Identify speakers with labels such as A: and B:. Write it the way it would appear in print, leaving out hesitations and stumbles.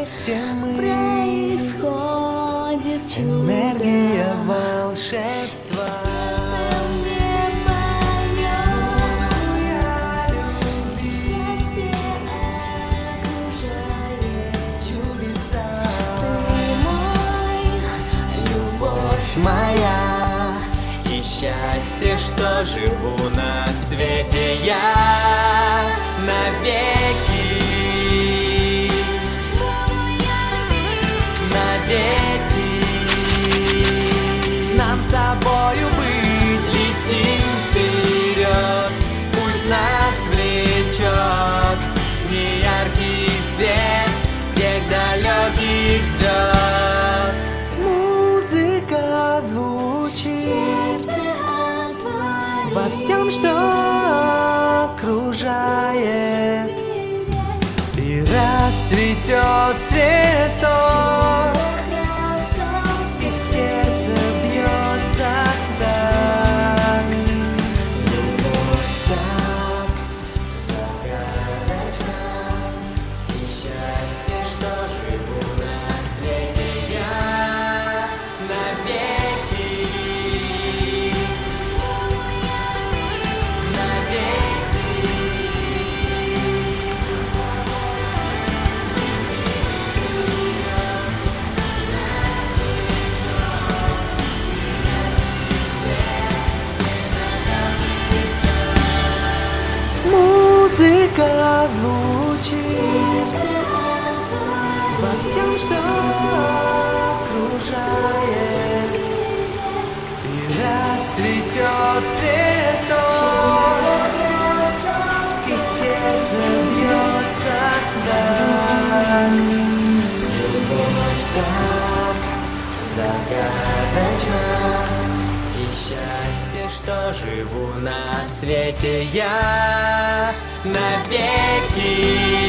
A: вместе мы.
B: Происходит чудо.
A: Энергия волшебства. Моя и счастье, что живу на свете я навеки, навеки. Нам с тобою быть, летим вперед, пусть нас влечет неяркий свет тех далеких звезд. Музыка звучит во всем, что окружает, и расцветет цветок, и сердце бьется в такт. Любовь так загадочна, и счастье, что живу на свете я навеки, навеки. Музыка звучит во всем, что окружает, и расцветет цветок, и сердце бьется в такт. Любовь так загадочна, и счастье, что живу на свете я навеки.